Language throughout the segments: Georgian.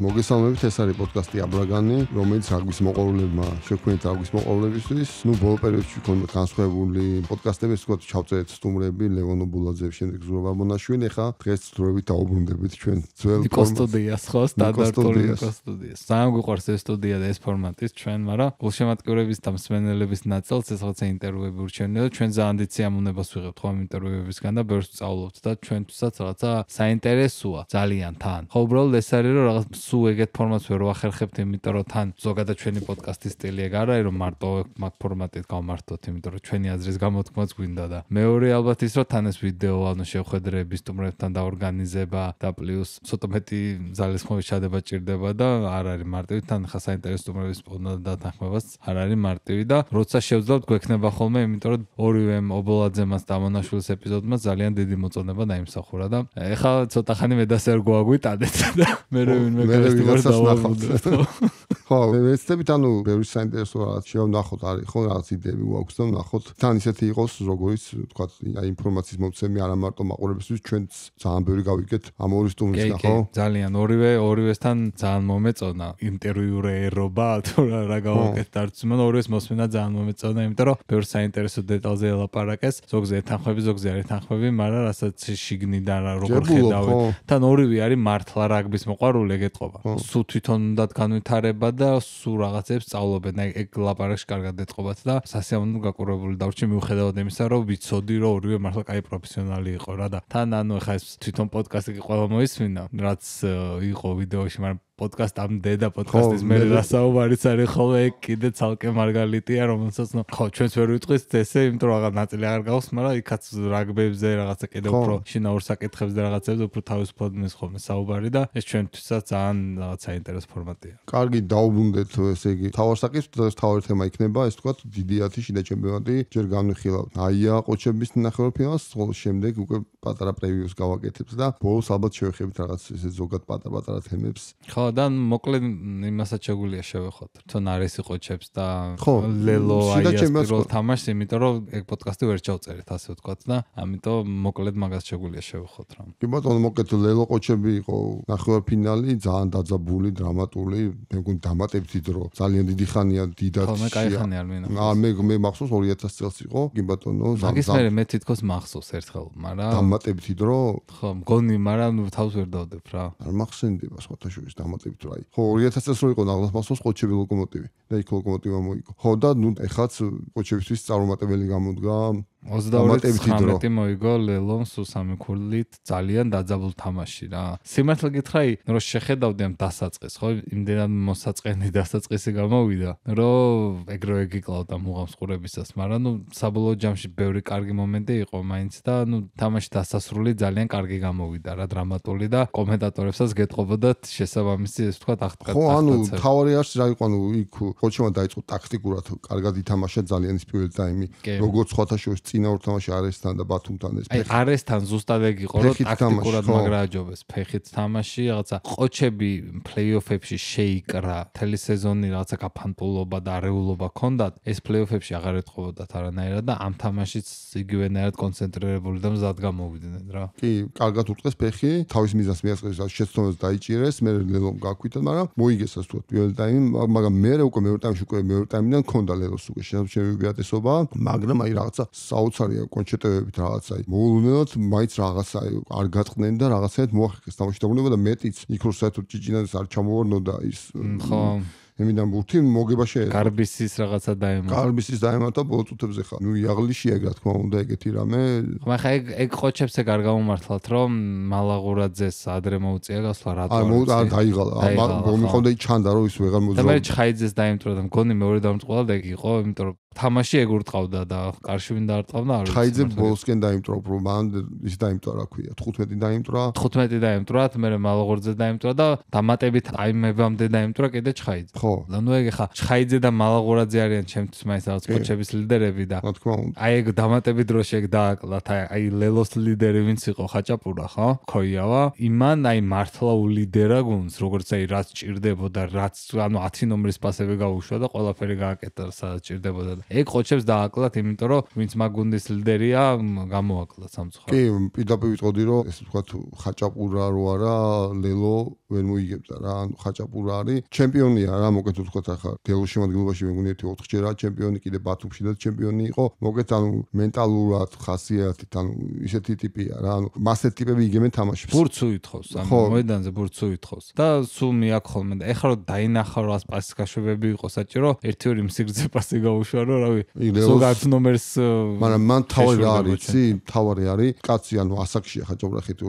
მოგესალმებით, ეს არის პოდკასტი აბრაგანი, რომელიც რაგბის მოყვარულებმა შექმნით რაგბის მოყვარულებისთვის. ბოლო პერიოდში გქონდათ განსხვავებული პოდკასტები, ვთქვათ, ჩავწერეთ სტუმრები, ლევონო ბულაძე, შემდეგ ზურაბ აბონაშვილი. ახლა დღეს დროებით დაუბრუნდებით ჩვენ ძველ სტუდიას, ხო, სტანდარტული სტუდიას. ძალიან გვიყვარს ეს სტუდია და ეს ფორმატიც ჩვენ, მაგრამ გულშემატკივრების და მსმენელების ნაწილს ეს რაღაცა ინტერვიუები ურჩევნია და ჩვენ ძალიან დიდ სიამოვნებას ვიღებთ ხომ ინტერვიუებისგან და ბევრს ვსწავლობთ და ჩვენთვისაც რაღაცა საინტერესოა ძალიან თან. ხო, უბრალოდ ეს არის რომ რაღაც სულ ეგეთ ფორმატს ვერ ვახერხებთ, იმიტომ რომ თან ზოგადად ჩვენი პოდკასტის სტილი ეგ არა, რომ მარტო მაგ ფორმატით გავმართოთ, იმიტომ რომ ჩვენი აზრის გამოთქმაც გვინდა და მეორე ალბათ ის რომ თან ეს ვიდეო, ანუ შეხვედრები სტუმრებთან დაორგანიზება და პლუს ცოტა მეტი ძალისხმევის ჩადება ჭირდება და არ არის მარტივი, თან ხა საინტერესო სტუმრების დათანხმებაც არ არის მარტივი და როცა შევძლავთ გვექნება ხოლმე, იმიტომ რომ ორივე ობოლაძემას და ამონაშვილის ეპიზოდმა ძალიან დიდი მოწონება დაიმსახურა და ეხლა ცოტა ხანი მე და სერ გვაგვიტანეთ და მე ვინმე ხო, ვეცდებით, ანუ ბევრი საინტერესო რაღაც შევნახოთ, არის ხო რაღაც იდეები გვაქვს და ვნახოთ. თან ისეთი იყოს, როგორც თქვა, აი ინფორმაციის მომცემი არა მარტო მაყურებელისთვის, ჩვენც ძალიან ბევრი გავიგეთ ამ ორი სტუმრისგან, ხო? ძალიან ორივესთან ძალიან მომეწონა ინტერვიურერობა, თუ რა გავაკეთეთ არც მან ორივეს მოსმენა ძალიან მომეწონა, იმიტომ რომ ბევრ საინტერესო დეტალზე ელაპარაკეს, ზოგზე ეთანხმები, ზოგზე არ ეთანხმები, მაგრამ რასაც შიგნიდან როგორ ხედავენ. თან ორივე არის მართლა რაგბის მოყვარული ეგეთყობა. სულ თვითონ უნდათ განვითარება და სულ რაღაცებს სწავლობენ. ეგ ლაპარაკში კარგად ეთყობათ და სასიამოვნო გაკურებული დავრჩი მიუხედავად იმისა, რომ ვიცოდი, რომ ორივე მართლა კაი პროფესიონალი იყო რა და თან ანუ ეხა ეს თვითონ პოდკასტი კი ყველა მოისმინა, რაც იყო ვიდეოში, მაგრამ პოდკასტ ამ დედა პოდკასტის მე რასაუბარიც არის ხოლმე ეგ კიდე ცალკე მარგალიტია, რომელსაც ხო ჩვენც ვერ ვიტყვით ესე, იმიტომ რომ რაღაც ნაწილი აღარ გავს, მაგრამ იქაც რაგბებზე რაღაცა კიდე უფრო შინაურ საკითხებზე და რაღაცებზე უფრო თავისუფლად მის ხოლმე საუბარი და ეს ჩვენთვისაც ძალიან რაღაც საინტერესო ფორმატია. კარგი, დაუბრუნდეთ ესე იგი. თავარ საკითხს თავარი თემა იქნება, ეს თქვა დიდი 10 შიდა ჩემპიონატი ჯერ განვიხილავთ. აია ყოჩების ნახევარფინალს, ხოლო შემდეგ უკვე პატარა პრევიუს გავაკეთებთ და ბოლოს ალბათ შევეხებით რაღაც ესე ზოგად პატარ-პატარა თემებს. ხო და მოკლედ იმასაც შეგვიძლია შევეხოთ. თვითონ არის ყოჩებს და ლელო აიას პირველ თამაშს, იმიტომ რომ ეგ პოდკასტი ვერ ჩავწერეთ, ასე ვთქვათ და ამიტომ მოკლედ მაგას შეგვიძლია შევეხოთ რა. კი ბატონო, მოკლედ ლელო ყოჩები იყო ნახევარფინალი, ძალიან დაძაბული, დრამატული, მე მგონი დამატებითი დრო. ძალიან დიდი ხანია, დიდად. ხო, მე კაი ხანი არ მინახავს. მე მახსოვს 2000 წელს იყო, კი ბატონო, მაგის მე თითქოს მახსოვს ერთხელ, მაგრამ დამატებითი დრო? ხო, მგონი, მაგრამ თავს ვერ დავდებ რა. არ მახსენდება სხვათა შორის დამატებითი დრო. ხო, 2000 წელს რო იყო ნაღლას მახსოვს ყოჩები ლოკომოტივი და იქ ლოკომოტივა მოიგო. ხო და ნუ ეხაც ყოჩებისთვის წარუმატებელი გამოდგა. 22-19 მოიგო ლელომ სუსამი ქულით ძალიან დაძაბულ თამაში რა. სიმართლე გითხრა, რომ შეხედავდი ამ დასაწყისს, ხო, იმდენად მოსაწყენი დასაწყისი გამოვიდა, რომ ეგრე გიკლავდა მუღამს ყურებისას, მაგრამ ნუ საბოლოო ჯამში ბევრი კარგი მომენტი იყო მაინც და ნუ თამაში დასასრული ძალიან კარგი გამოვიდა რა, დრამატული და კომენტატორებსაც გეტყობოდათ შესაბამისი ეს თქვა აღტყა. ხო, ანუ თავარი არის რა იყო, ანუ იქ ყოჩემა დაიწყო ტაქტიკურად კარგად ითამაშა ძალიან ის პირველი ტაიმი, როგორც სხვათა შორის წინა ორ თამაში არესთან და ბათუმთან ეს ფეხი. აი არესთან ზუსტად ეგ იყო, რომ ტაქტიკურად მაგრა აჯობეს, ფეხით თამაში, რაღაცა ყოჩები პლეიოფებში შეიკრა, მთელი სეზონი რაღაცა გაფანტულობა და არეულობა ჰქონდათ, ეს პლეიოფებში აღარ ეთყობოდათ არანაირად და ამ თამაშიც იგივენაირად კონცენტრირებული და მზად გამოვიდნენ რა. კი, კარგად უტყეს ფეხი, თავის მიზანს მიაღწევს, შეცდომას დაიჭირეს, მე ლელომ გაქვიტა, მაგრამ მოიგეს ასე თქვა პირველი ტაიმი, მაგრამ მე უკვე მეორე ტაიმში უკვე მეორე ტაიმიდან ჰქონდა ლელოს უკვე შემჩევი უპირატესობა, მაგრამ აი რაღაცა საოცარია კონჩეტებებით რაღაცა. მოულოდნელად მაინც რაღაცა არ გატყდნენ და რაღაცაით მოახერხეს თამაში დაუნება და მეტიც იქ რო საერთოდ ჭიჭინას არ ჩამოვარნოდა ის. ხო. ემიდან ბურთი მოგება შეიძლება. კარბისის რაღაცა დაემატა. კარბისის დაემატა ბოლო წუთებზე ხა. ნუ იაღლიშია ეგ რა თქმა უნდა ეგეთი რამე. ხო, ხა ეგ ყოჩებს ეგ არ გამომართლათ, რომ მალაღურაძეს ადრე მოუწია გასვლა რატო? არ დაიღალა. მომიყავდა იქ ჩანდა რომ ის ვეღარ მოძრაობდა. და მე ჩხაიძეს დაიმტრა და მგონი მეორე დამწყვალ და ეგ იყო, იმიტომ რომ თამაში ეგ ურტყავდა და კარში ვინ დაარტყავდა არ ვიცი. ჩხაიძე ბოლოსკენ დაიმტრა, უფრო მან ის დაიმტრა რა ქვია, 15 დაიმტრა. 15 დაიმტრა, მე მალაღურაძე დაიმტრა და დამატებით აიმებამდე დაიმტრა კიდე ჩხაიძე. ხო. ანუ ეგ ხა ჩხაიძე და მალაღურაძე არიან ჩემთვის მაინც რაღაც ყოჩების ლიდერები და რა თქმა უნდა. აი ეგ დამატებით დროში ეგ დააკლათ, აი ლელოს ლიდერი ვინც იყო ხაჭაპურა, ხო? ქოიავა. იმან აი მართლა ულიდერა გუნდს, როგორც აი რაც ჭირდებოდა, რაც ანუ 10 ნომრის პასები გაუშვა და ყველაფერი გააკეთა, სადაც ჭირდებოდა. ეგ ყოჩებს დააკლათ, იმიტომ რომ ვინც მაგ გუნდის ლიდერია, გამოაკლათ სამწუხაროდ. კი, პირდაპირ ვიტყოდი, რომ ეს თქვა ხაჭაპურა რო არა, ლელო ვერ მოიგებდა რა, ანუ ხაჭაპურა არის ჩემპიონია რა, მოკეთ ვთქვათ ახლა დელოს შემადგენლობაში მე მგონი 4-ჯერაა ჩემპიონი, კიდე ბათუმშიდაც ჩემპიონი იყო. მოკეთ ანუ მენტალურად, ხასიათით, ანუ ისეთი ტიპია რა, ანუ მასეთ ტიპები იგებენ თამაშებს. ბურთს უითხოვს, ანუ მოედანზე ბურთს უითხოვს. და სულ მიაქვს ხოლმე და ეხლა რომ დაინახა რომ პასის გაშვებები იყო საჭირო, 1-2 მსიგრძე პასი გაუშვა რომ რავი, ზოგადად ნომერს მაგრამ მან თავი რა არის, იცი? თავი არის, კაცი ანუ ასაკშია ხაჭაპურა ხეთი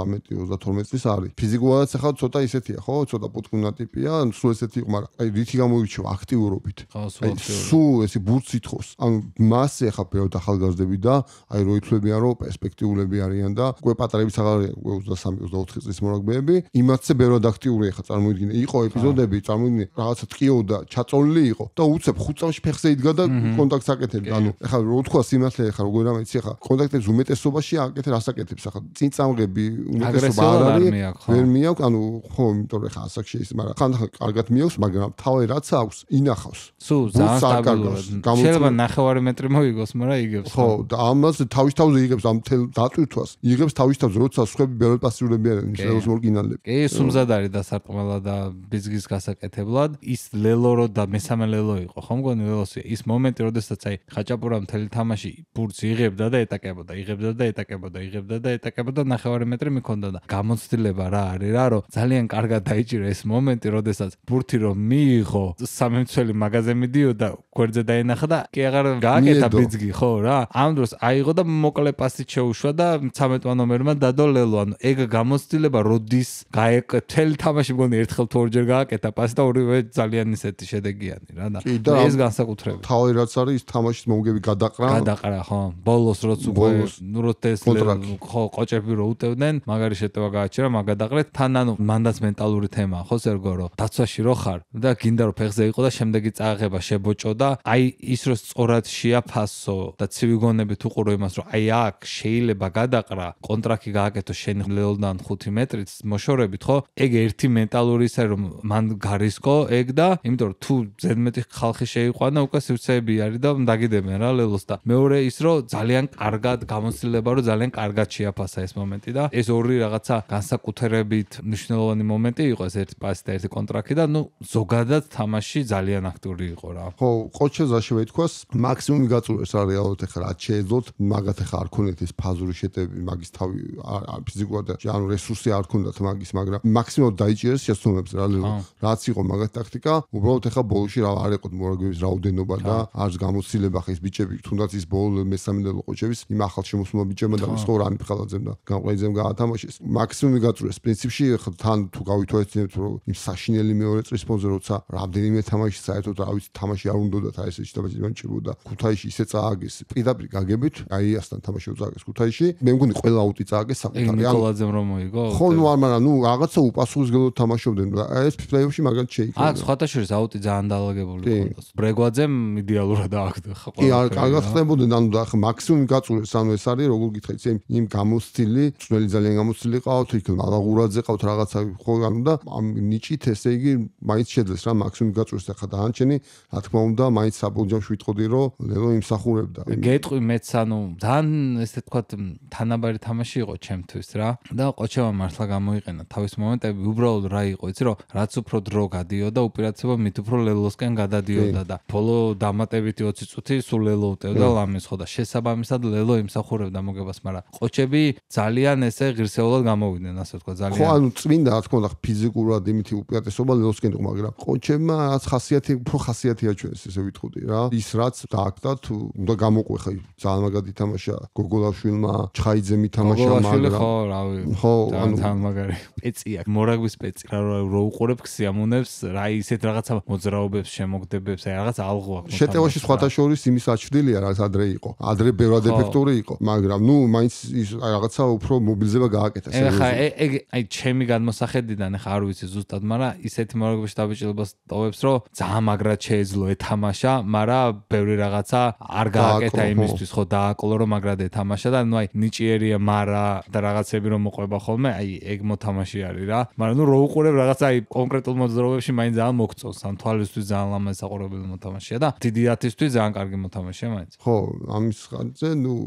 33-32 წლის არის. ფიზიკურადაც ახლა ცოტა ისეთია, ხო? ცოტა პუტკუნა ტიპია, სულ ესეთი იყო, მაგრამ აი რითი გამოირჩევა აქტიურობით. აი სულ ესე ბურთს ითხოვს. ანუ მასზე ახლა ბევრ ახალგაზრდები და აი რო ითვლებიან რომ პერსპექტიულები არიან და უკვე პატარებიც აღარ არიან, უკვე 23-24 წლის მორაგბეები, იმათზე ბევრად აქტიური ახლა წარმოიდგინე. იყო ეპიზოდები, წარმოიდგინე რაღაცა ტყიოდა, ჩაწოლილი იყო და უცებ 5 წამში ფეხზე იდგა და კონტაქტს აკეთებდა. ანუ ახლა რო თქვა სიმართლე ახლა როგორ რამე იცი ახლა კონტაქტებს უმეტესობაში აკეთებ ასაკეთებს ახლა წინ წამღები უმეტესობა არ არის, ვერ მიაქვს, ანუ ხო, იმიტომ რომ ახლა ასაკში ის, მაგრამ ხანდახან კარგად მიაქვს, მაგრამ თავი რაც აქვს, ინახავს. სულ ძალიან სტაბილურად. შეიძლება 9 მეტრი მოიგოს, მაგრამ იგებს. ხო, და ამას თავის თავზე იგებს ამ თელ დატვირთვას. იგებს თავის თავზე, როცა სხვები ბევრად პასიურები არიან, შეიძლება მორგინალები. კი, სუმზად არის დასარტყმელად და ბიზგის გასაკეთებლად. ის ლელორო და მესამე ლელო იყო, ხო მგონი ლელოსია. ის მომენტი, როდესაც აი ხაჭაპურა მთელი თამაში ბურთს იღებდა და ეტაკებოდა, იგებდა და ეტაკებოდა, იგებდა და ეტაკებოდა 9 მეტრი მიქონდა და გამოცდილება რა არის რა, რომ ძალიან კარგად დაიჭირა ეს მომენტი, როდესაც ბურთი რომ მიიღო, სამემცველი მაგაზე მიდიოდა, გვერდზე დაენახა და კი აღარ გააკეთა ბიძგი, ხო რა. ამ დროს აიღო და მოკლე პასით შეუშვა და 13 ნომერმა დადო ლელო. ანუ ეგ გამოცდილება როდის გაეკეთა მთელი თამაში მგონი ერთხელ თუ ორჯერ გააკეთა პასი და ორივე ძალიან ისეთი შედეგიანი რა და ეს განსაკუთრებით. თავი რაც არის ის თამაშის მომგები გადაყრა, ხო. ბოლოს როც უკვე ნუროთეს ხო ყოჭები რო უტევდნენ, მაგარი შეტევა გააჩერა, მაგ გადაყრეთ. თან ანუ მანდაც მენტალური თემაა, ხო სერგო, რომ დაცვაში რო ხარ და გინდა რომ ფეხზე იყო და შემდეგი წაღება შებოჭო და აი ის რო სწორად შეაფასო და ცივი გონებით უყურო იმას, რომ აი აქ შეიძლება გადაყრა, კონტრაქტი გააკეთო შენ ლელოდან 5 მეტრით მოშორებით, ხო? ეგ ერთი მენტალური ისე რომ მან გარისკო ეგ და იმიტომ რომ თუ ზედმეტი ხალხი შეიყვანა, უკვე სივრცეები არის და დაგიდებენ რა ლელოს და მეორე ის რომ ძალიან კარგად გამოცდილება რომ ძალიან კარგად შეაფასა ეს მომენტი და ეს ორი რაღაცა განსაკუთრებით მნიშვნელოვანი მომენტი იყო, ეს ერთი პასი და ერთი კონტრაქტი და ნუ ზოგადად თამაში ძალიან აქტიური იყო რა. ხო, ყოჩეს ასევე ითქვას, მაქსიმუმი გაწურეს რა რეალურად ახლა რაც შეეძლოთ, მაგათ ახლა არ ქონდეთ ეს ფაზური შეტევები, მაგის თავი ფიზიკურად და ანუ რესურსი არ ქონდათ მაგის, მაგრამ მაქსიმუმად დაიჭირეს შეცდომებს რა რაც იყო მაგათ ტაქტიკა, უბრალოდ ახლა ბოლოში რა არ ეყოთ მორაგბეების რაოდენობა და არც გამოცდილება ხა ეს ბიჭები, თუნდაც ის ბოლო მესამე ლელო ყოჩების იმ ახალ შემოსულმა ბიჭებმა და ის ხო რამი ფხალაძემ და გამყრეიძემ გაათამაშეს. მაქსიმუმი გაწურეს პრინციპში, ხა თან თუ გავითვალისწინებთ რომ იმ საშინელი მეორე წრის ფონზე როცა რამდენიმე თამაში საერთოდ რა ვიცი თამაში არ უნდათ აი ესე შეტაბაში მანჩებოდა ქუთაისში ისე წააგეს პირდაპირ გაგებით აიასთან თამაში უწააგეს ქუთაისში მე მგონი ყველა აუტი წააგეს საკუთარი ნიკოლაძემ რომ მოიგო ხო ნუ არ მაგრამ ნუ რაღაცა უპასუხისმგებლოდ თამაშობდნენ და ეს პლეიოფში მაგათ შეიქმნა აქ სხვათაშორის აუტი ძალიან დაალაგებული ხონდა ბრეგვაძემ იდეალურად ააგდა ხო კი არ კარგად ხდებოდნენ ანუ და მაქსიმუმი გაწურეს ანუ ეს არის როგორ გითხარით იმ გამოცდილი წველი ძალიან გამოცდილი ყავთ იქ ალაღურაძე ყავთ რაღაცა ხო ანუ და ამ ნიჭით ესე იგი მაინც შეძლეს რა მაქსიმუმი გაწურეს ახლა დაანჩენი რა თქმა უნდა მაინც საბოლჯომში ვიტყოდი რომ ლელო იმსახურებდა გეტყვი მეც ანუ ძალიან ესე თქვა თანაბარი თამაში იყო ჩემთვის რა და ყოჩევა მართლა გამოიყენა თავის მომენტები უბრალოდ რა იყო იცი რომ რაც უფრო დრო გადიოდა უპირატესობა მით უფრო ლელოსკენ გადადიოდა და ბოლო დამატებითი 20 წუთი სულ ლელო უტევდა ლამეს ხო და შესაბამისად ლელო იმსახურებდა მოგებას მაგრამ ყოჩები ძალიან ესე ღირსეულად გამოვიდნენ ასე თქვა ძალიან ხო ანუ წმინდა რა თქმა უნდა ფიზიკურად იმითი უპირატესობა ლელოსკენ იყო მაგრამ ყოჩებმა რაც ხასიათი უფრო ხასიათი აჩვენეს ესე ვიტყოდი რა ის რაც დააკდა თუ უნდა გამოყვე ხა ძალიან მაგად ითამაშა გოგოლაშვილმა ჩხაიძემ ითამაშა მაგრამ ხო რავი ხო ძალიან მაგარი პეცია მორაგვის პეცი რა უყურებ ქსიამუნებს რა ისეთ რაღაცა მოძრაობებს შემოგდებებს აი რაღაც ალღო აქვს შეტევაში სხვათა შორის იმის აჩვდილია რაც ადრე იყო ადრე ბევრად ეფექტური იყო მაგრამ ნუ მაინც ის რაღაცა უფრო მობილიზება გააკეთა ეხა ეგ აი ჩემი გადმოსახედიდან ეხა არ ვიცი ზუსტად მაგრამ ისეთი მორაგბეში დაბეჭდილებას ტოვებს რომ ძალიან მაგრად შეეძლო ეთამაშა მაგრამ ბევრი რაღაცა არ გააკეთა იმისთვის ხო დააკლო რომ მაგრად ეთამაშა და ნუ აი ნიჭიერია მარა და რაღაცები რომ მოყვება ხოლმე აი ეგ მოთამაში არის რა მაგრამ ნუ რო უყურებ რაღაცა აი კონკრეტულ მოძრაობებში მაინც ძალიან მოგწონს ამ თვალისთვის ძალიან ლამაზი საყურებელი მოთამაშეა და დიდი ათისთვის ძალიან კარგი მოთამაშეა მაინც ხო ამის ხარჯზე ნუ კი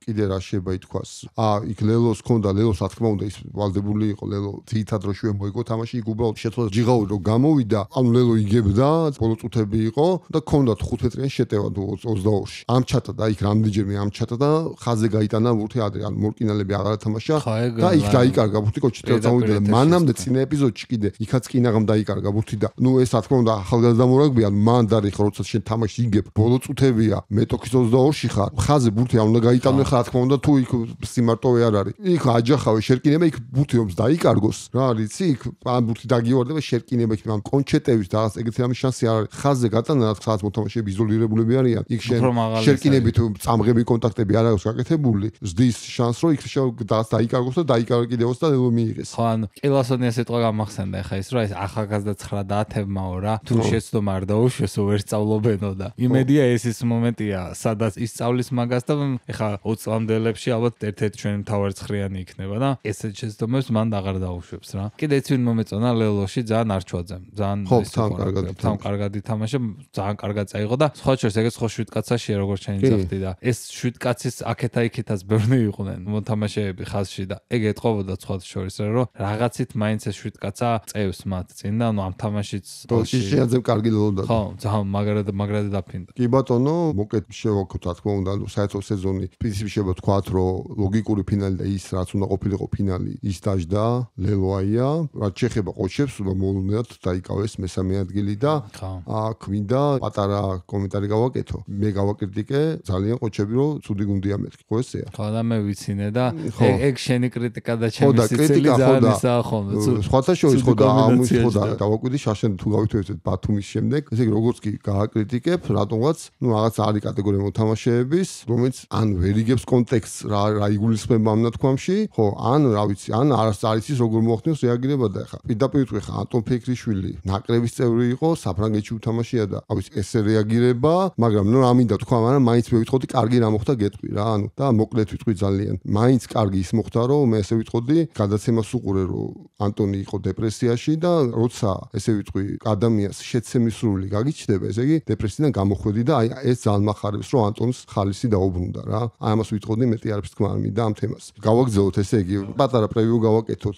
კიდე რა შეიძლება ითქვას. იქ ლელოს ქონდა, ლელოს რა თქმა უნდა ის ვალდებული იყო, ლელო თითად რო შევ მოიგო თამაში, იქ უბრალოდ შეცვალა ჯიღაური რო გამოვიდა, ანუ ლელო იგებდა, ბოლო წუთები იყო და ქონდა 15 მეტრიანი შეტევა 22-ში. ამჩატა და იქ რამდენჯერმე ამჩატა და ხაზზე გაიტანა ბურთი ადრე, ანუ მორკინალები აღარ თამაშა და იქ დაიკარგა ბურთი კოჩიტელ წამოვიდა და მანამდე წინა ეპიზოდში კიდე იქაც კინაღამ დაიკარგა ბურთი და ნუ ეს რა თქმა უნდა ახალგაზრდა მორაგბია, მან დარიხა როცა შენ თამაშს იგებ, ბოლო წუთებია, მე ტოქის 22-ში ხარ, ხაზზე ბურთი არ უნდა გაიტანო, ხა რა თქმა უნდა თუ იქ სიმარტოვე არ არის. იქ აჯახავე შერკინება, იქ ბურთი ომს დაიკარგოს. რა არის, იქ ან ბურთი დაგივარდება შერკინება, იქ ამ კონჩეტების და რაღაც ეგეთი რამის შანსი არ არის. ხაზზე გატანა რა თქმა უნდა მოთამაშეები იზოლირებულები არიან. იქ შენ შერკინებით წამღები კონტაქტები არ აქვს გაკეთებული. ზდის შანს რომ იქ რაღაც დაიკარგოს და დაიკარგიდევოს და ლელო მიიღეს. ხო ან ყილასონია სიტყვა გამახსენდა ახლა ის რომ ეს ახალგაზრდა 9 დაათებმაო რა თუ შეცდომ არ დაუშვესო ვერ სწავლობენო და იმედია ეს ის მომენტია სადაც ისწავლის მაგას და ახლა 20 წლამდელებში ალბათ ერთ-ერთი ჩვენი მთავარი ცხრიანი იქნება და ესეთ შეცდომებს მან აღარ დაუშვებს რა. კიდე ეც ვინ მომეწონა ლელოში ძალიან არჩვაძემ ძალიან თან კარგად ითამაშა ძალიან კარგად წაიღო და სხვა შორის ეგეც ხო 7 კაცაშია როგორც ჩენი ძახტი და ეს 7 კაცის აქეთ-აიქეთაც ბევრი იყვნენ მოთამაშეები ხაზში და ეგ ეთყობოდა სხვა შორის რომ რაღაცით მაინც ეს 7 კაცა წევს მათ წინ და ანუ ამ თამაშიც შეაძებ კარგი ლოდა ხო ძალიან მაგრად დაფინდა. კი ბატონო მოკეთ შევაქოთ რა თქმა უნდა საერთო სეზონი პრინციპში შეიძლება ვთქვათ რომ ლოგიკური ფინალი და ის რაც უნდა ყოფილიყო ფინალი ის დაждდა ლელოაია რაც შეეხება ყოჩებს მოულოდნელად დაიკავეს მესამე ადგილი და აქ მინდა პატარა კომენტარი გავაკეთო მე გავაკრიტიკე ძალიან ყოჩები რომ ცუდი გუნდია მეთქი ხო ესეა ხო და მე ვიცინე და ეგ შენი კრიტიკა და ჩემი სიცილი ძალიან ისაა ხოლმე სხვათა შორის ხო და ამის ხო და დავაკვირდი შაშენ თუ გავითხოვეთ ბათუმის შემდეგ ესე იგი როგორც კი გააკრიტიკებ რატომღაც ნუ რაღაც არის კატეგორია მოთამაშეების რომელიც ან ვერ იგებს კონტექსტს რა იგულისხმება ამ ნათქვამში ხო ან რა ვიცი ან არც არის ის როგორ მოახდინოს რეაგირება და ხა პირდაპირ ვიტყვი ხა ანტონ ფექრიშვილი ნაკრების წევრი იყო საფრანგეთში უთამაშია და რა ვიცი ესე რეაგირება მაგრამ ნუ რა მინდა თქვა მაგრამ მაინც მე ვიტყოდი კარგი რა მოხდა გეტყვი რა ანუ და მოკლედ ვიტყვი ძალიან მაინც კარგი ის მოხდა რომ მე ესე ვიტყოდი გადაცემას უყურე რომ ანტონი იყო დეპრესიაში და როცა ესე ვიტყვი ადამიანს შეცემისრული გაგიჩნდება ესე იგი დეპრესიიდან გამოხვედი და აი ეს ძალიან მახარებს რომ ანტონს ხალისი დაუბრუნდა რა აი ამას ვიტყოდი მეტი არაფერს თქვა არ მინდა ამ თემას გავაგზავნოთ ესე იგი პატარა პრევიუ გავაკეთოთ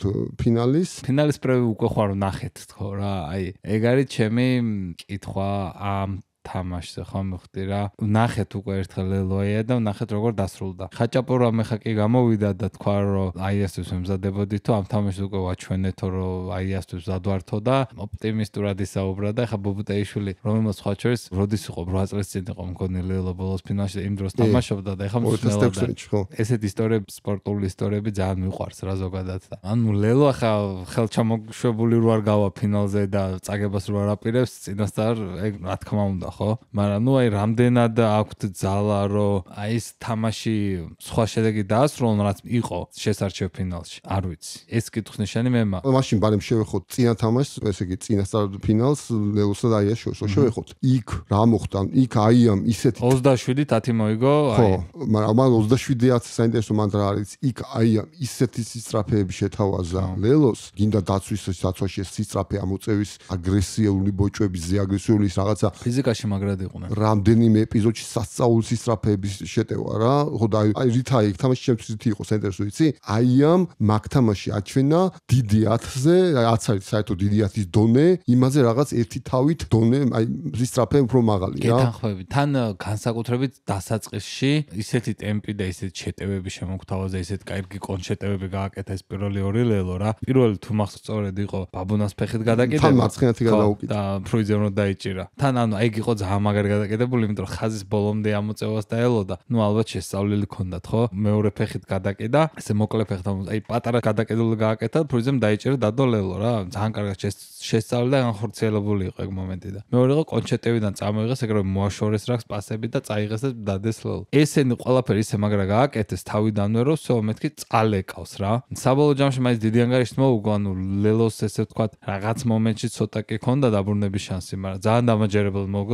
ფინალის პრევიუ უკვე ხარ ნახეთ ხო რა აი ეგ არის ჩემი კითხვა ამ თამაშზე ხო მივხვდი რა ნახეთ უკვე ერთხელ ლელოია და ნახეთ როგორ დასრულდა ხაჭაპურა მე ხაკი გამოვიდა და თქვა რომ აიასთვის მზადებოდი თუ ამ თამაშს უკვე ვაჩვენეთო რომ აიასთვის მზადვართო და ოპტიმისტურად ისაუბრა და ხა ბობუტეიშვილი რომელმაც სხვა შორის როდის იყო 8 წელს წინ იყო მგონი ლელო ბოლოს ფინალში იმ დროს თამაშობდა და ხა მსვლელად ესეთ ისტორიები სპორტული ისტორიები ძალიან მიყვარს რა ზოგადად და ანუ ლელო ხა ხელჩამოშვებული რო არ გავა ფინალზე და წაგებას რო არ აპირებს წინასწარ ეგ რა თქმა უნდა ხო მაგრამ ნუ აი რამდენად აქვთ ძალა რომ აი ეს თამაში სხვა შედეგი დაასრულონ რაც იყო შესარჩევ ფინალში არ ვიცი ეს კითხვის ნიშანი მე მაშინ ბარემ შევეხოთ წინა თამაშს ესე იგი წინასწარ ფინალს ლელოსა და აიას შორის შევეხოთ იქ რა მოხდა იქ აიამ ისეთი 27 10 მოიგო ხო მაგრამ 27-ად საინტერესო მანდრა არის იქ აიამ ისეთი სისწრაფეები შეთავაზა ლელოს გინდა დაცვაში სისწრაფე ამოწევის აგრესიული ბოჭების ზე აგრესიული რაღაცა ფიზიკაში მაგრად იყვნენ. რამდენიმე ეპიზოდში სასწაულის ისრაფეების შეტევა რა. ხო და აი რითაა იქ თამაში ჩემთვის რითი იყო საინტერესო იცი? აიამ მაგ თამაში აჩვენა დიდი 10-ზე, რაც არის საერთოდ დიდი 10-ის დონე, იმაზე რაღაც ერთი თავით დონე, აი ისრაფე უფრო მაღალი რა. გეთანხმები. თან განსაკუთრებით დასაწყისში ისეთი ტემპი და ისეთი შეტევები შემოგთავაზა, ისეთი კარგი კონშეტევები გააკეთა ეს პირველი ორი ლელო რა. პირველი თუ მახსოვს სწორედ იყო ბაბუნას ფეხით გადაკიდება. თან მარცხენათი გადაუკიდა და ფრუიზერნო დაიჭირა. თან ანუ ეგ იყო ძალიან მაგარი გადაკიდებული, იმიტომ რომ ხაზის ბოლომდე ამოწევას დაელოდა. ნუ ალბათ შესწავლილი ქონდათ, ხო? მეორე ფეხით გადაკიდა, ესე მოკლე ფეხით, აი პატარა გადაკიდული გააკეთა, ფრუიზერმა დაიჭირა დადო ლელო რა. ძალიან კარგად შესწავლილი და განხორციელებული იყო ეგ მომენტი და. მეორე იყო კონჩეტევიდან წამოიღეს, ეგრევე მოაშორეს რაკს პასები და წაიღეს და დადეს ლელო. ესენი ყველაფერი ისე მაგრა გააკეთეს თავიდანვე, რომ всё მეთქი წალეკავს რა. საბოლოო ჯამში მაინც დიდი ანგარიშით მოუგო, ანუ ლელოს ესე ვთქვათ, რაღაც მომენტში ცოტა კი ქონდა დაბრუნების შანსი, მაგრამ ძალიან დამაჯერებელი მოგო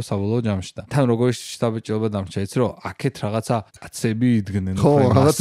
საბოლოო ჯამში და თან როგორი შთაბეჭდილება დამრჩა იცი რომ აქეთ რაღაცა კაცები იდგნენ ხო რაღაცა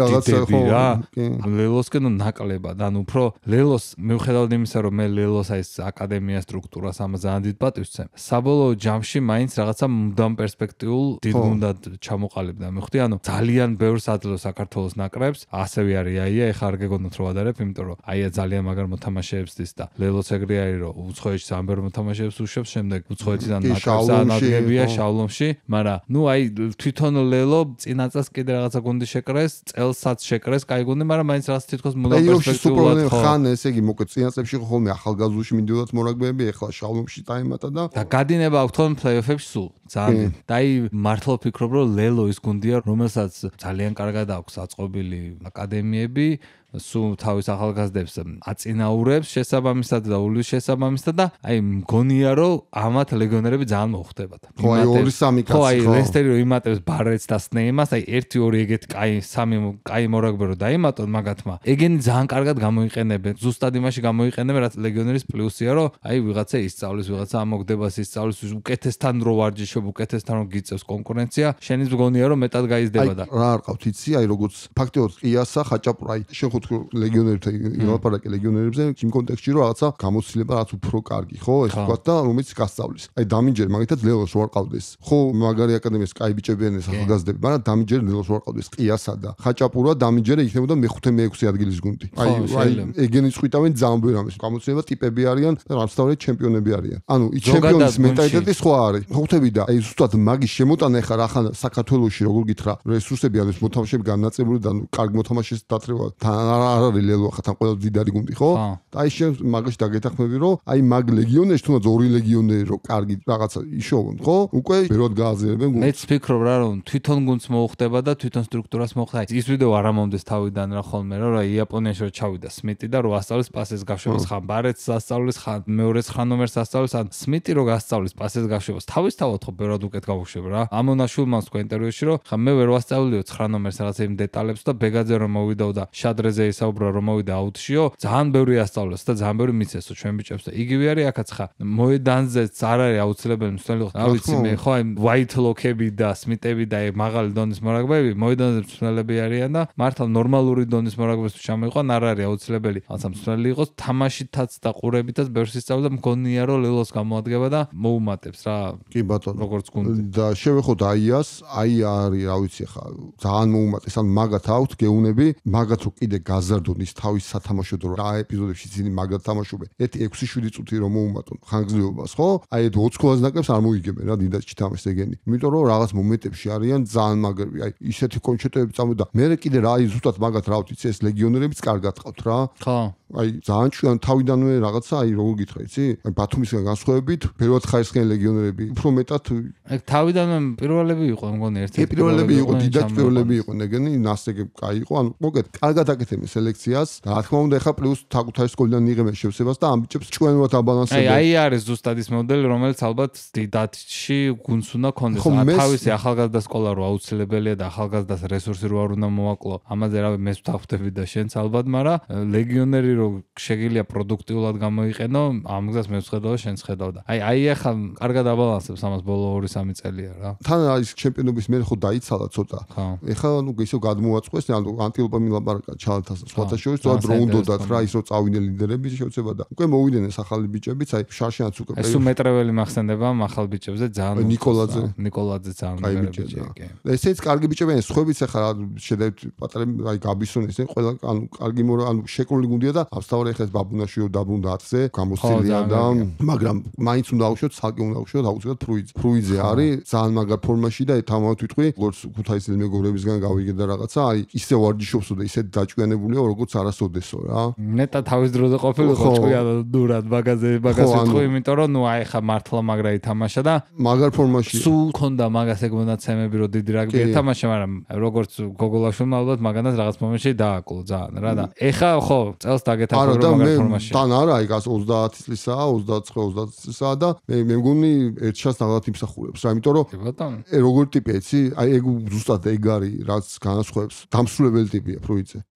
რა ლელოსკენ ნაკლებად ანუ უფრო ლელოს მიუხედავად იმისა რომ მე ლელოს აი აკადემია სტრუქტურას ამაზე დიდ პატივს ვცემ საბოლოო ჯამში მაინც რაღაცა მუდამ პერსპექტიულ დიდ გუნდად ჩამოყალიბდა მეხუთი ანუ ძალიან ბევრს აძლევს საქართველოს ნაკრებს ასევე არის აია ეხა არ გეგონოთ რომ ვადარებ იმიტომ რომ აია ძალიან მაგარ მოთამაშეებს დის და ლელოს ეგრე არის რომ უცხოეთში ძალიან ბევრ მოთამაშეებს უშვებს შემდეგ უცხოეთიდან ნაკრებს ანადგებია შავლომში მაგრამ ნუ აი თვითონ ლელო წინაწელს კიდე რაღაცა გუნდი შეკრეს წელსაც შეკრეს კაი გუნდი მაგრამ მაინც რაღაც თითქოს მუდამ პერსპექტიულად ხან ესე იგი მოკლედ წინაწლებში ხოლმე ახალგაზრდულში მინდოდათ მორაგბეები ეხლა შავლომში დაემატა და გადინება აქვს თვითონ პლეიოფებში სულ ძალიან და აი მართლა ვფიქრობ რომ ლელო ის გუნდია რომელსაც ძალიან კარგად აქვს აწყობილი აკადემიები სულ თავის ახალგაზრდებს აწინაურებს შესაბამისად და უვლის შესაბამისად და აი მგონია რომ ამათ ლეგიონერები ძალიან მოხვდებათ. ხო აი 2-3 კაცი ხო აი ლესტერი რომ იმატებს ბარეტს და სნეიმას აი 1-2 ეგეთი კაი 3 კაი მორაგბე რომ დაიმატონ მაგათმა ეგენი ძალიან კარგად გამოიყენებენ ზუსტად იმაში გამოიყენებენ რაც ლეგიონერის პლუსია რომ აი ვიღაცა ისწავლის ვიღაცა ამოგდებას ისწავლის უკეთესთან რო ვარჯიშობ უკეთესთან რო გიწევს კონკურენცია შენის მგონია რომ მეტად გაიზრდება და რა არ ყავთ იცი აი როგორც ფაქტიურად ყიასა ხაჭაპურა აი შეხოთ ლეგიონერებთან ილაპარაკე ლეგიონერებზე იმ კონტექსტში რომ რაღაცა გამოცდილება რაც უფრო კარგი ხო ეს თქვა და რომელიც გასწავლის აი დამინჯერ მაგითაც ლელოს რო არ ყავდეს ხო მაგარი აკადემიის კაი ბიჭებიან ეს ახალგაზრდები მაგრამ დამინჯერ ლელოს რო არ ყავდეს ყიასა და ხაჭაპურა დამინჯერე იქნებოდა მეხუთე მეექვსე ადგილის გუნდი აი ეგენი წვითავენ ძალიან ბევრი ამის გამოცდილება ტიპები არიან და რამსთავრეთ ჩემპიონები არიან ანუ ის ჩემპიონის მენტალიტეტი სხვა არის ხვდები და აი ზუსტად მაგის შემოტანა ხარ ახლა საქართველოში როგორ გითხრა რესურსები არის მოთამაშეები განაწილებული და კარგ მოთამაშეს დათრევა არ არის ლელო ახლა თან ყველა დიდარი გუნდი ხო? და აი შენ მაგაში დაგეთანხმები რომ აი მაგ ლეგიონერში თუნდაც ორი ლეგიონერი რომ კარგი რაღაცა იშოვონ ხო? უკვე ბევრად გააზრებენ გუნდს. მეც ვფიქრობ რა რომ თვითონ გუნდს მოუხდება და თვითონ სტრუქტურას მოხდა. ის ვიდეო არ ამომდეს თავიდან რა ხოლმე რომ იაპონიაში რომ ჩავიდა სმიტი და რომ ასწავლის პასეს გაშვებას ხან ბარეტს ასწავლის ხან მეორე 9 ნომერს ასწავლის ან სმიტი რომ გასწავლის პასეს გაშვებას თავისთავად ხო ბევრად უკეთ გავუშვებ რა. ამონაშულმა თქვა ინტერვიუში რომ ხა მე ვერ ვასწავლიო 9 ნომერს რაღაცა იმ დეტალებს და ბეგაძე რომ მოვიდაო და შადრეზე ისაუბრა რომ მოვიდა აუთშიო ძალიან ბევრი ასწავლეს და ძალიან ბევრი მიცესო ჩვენ ბიჭებს და იგივე არის აქაც ხა მოედანზეც არ არის აუცილებელი მსვლელი რა ვიცი მე ხო აი white lock-ები და სმიტები და მაღალი დონის მორაგბეები მოედანზე მსვლელები არიან და მართლა ნორმალური დონის მორაგბეს თუ ჩამოიყვან არ არის აუცილებელი რაღაცა მსვლელი იყოს თამაშითაც და ყურებითაც ბევრს ისწავლა მგონია რომ ლელოს გამოადგება და მოუმატებს რა კი ბატონო როგორც გუნდი და შევეხოთ აიას აი არის რა ვიცი ხა ძალიან მოუმატეს ან მაგათ აქვთ გეუნები მაგათ რო კიდე გაზარდონ ის თავის სათამაშო დრო რა ეპიზოდებში ძინი მაგათ თამაშობენ ერთი 6-7 წუთი რომ მოუმატონ ხანგრძლივობას ხო აი ეს 20 ნაკრებს არ მოიგებენ რა დიდაჩი თამაშს ეგენი იმიტომ რომ რაღაც მომენტებში არიან ძალიან მაგრები აი ისეთი კონჩეტები წამოდა მე კიდე რა აი ზუსტად მაგათ რა ვიცი ეს ლეგიონერებიც კარგად ყავთ რა ხო აი ძალიან ჩვენ თავიდანვე რაღაცა აი როგორ გითხრა იცი აი ბათუმისგან განსხვავებით ბევრად ხარისხიანი ლეგიონერები უფრო მეტად აი თავიდანვე პირველები იყო მგონი ერთ-ერთი პირველები იყო დიდად პირველები იყო ეგენი ნასტეგე კაი იყო ანუ მოგეთ კარგად აკეთებენ სელექციას და რა თქმა უნდა ეხა პლუს თაკუთარის სკოლიდან იღებენ შევსებას და ამბიჭებს ჩვენურად აბალანსებენ აი არის ზუსტად ის მოდელი რომელიც ალბათ დიდათში გუნდს უნდა კონდეს თავისი ახალგაზრდა სკოლა რო აუცილებელია და ახალგაზრდას რესურსი რო არ უნდა მოაკლო ამაზე რავი მე ვთქვი და შენც ალბათ მაგრამ ლეგიონერი რო შეგიძლია პროდუქტიულად გამოიყენო ამგზას მე ვხედავ შენც ხედავ და აი ახლა კარგად აბალანსებს ამას ბოლო 2-3 წელია რა თან არის ჩემპიონობის მე ხო დაიცალა ცოტა ეხლა ნუ ისო გადმოაწყვეს ანუ ანტილოპა მილაპარაკა ჩალთას სხვათა შორის თორე დრო უნდათ რა ის რო წავიდნენ ლიდერები შეუცება და უკვე მოვიდნენ ეს ახალი ბიჭებიც აი შარშიანაც უკვე ეს უმეტრეველი მახსენდება ახალ ბიჭებზე ძალიან ნიკოლაძე ძალიან ბიჭია კი ესეც კარგი ბიჭებია სხვებიც ახლა შედავთ პატარები აი გაბისონ ესე ყველა ანუ კარგი ანუ შეკრული გუნდია და აბსტავრი ახლა ბაბუნაშიო დაბრუნდა 10-ზე გამოსცილია და მაგრამ მაინც უნდა აუშვოთ ცალკე უნდა აუშვოთ აუცილებლად ფრუიძე არის ძალიან მაგარ ფორმაში და თამამად ვიტყვი როგორც ქუთაისელი მეგობრებისგან გავიგე და რაღაცა აი ისე ვარჯიშობსო და ისე დაჭვიანებულია როგორც არასოდესო რა ნეტა თავის დროზე ყოფილიყო ჭკვიან დურად მაგაზე ვიტყვი იმიტომ რომ ნუ აი ხა მართლა მაგრა ითამაშა და მაგარ ფორმაში სულ ქონდა მაგას ეგ მონაცემები რომ დიდი რაგბი ეთამაშა მაგრამ როგორც გოგოლაშვილმა ალბათ მაგანაც რაღაც მომენტში დააკლო ძალიან რა და ეხა ხო წელს დაგეთახო რომ მაგარ ფორმაში თან არა აი 30 წლისაა 29-30 წლისაა და მე მგონი ერთ შანსს ნახავთ იმსახურებს რა იმიტომ რომ როგორ ტიპია იცი აი ეგ ზუსტად ეგ არის რაც განასხვავებს დამსრულებელი ტიპია ფრუიძე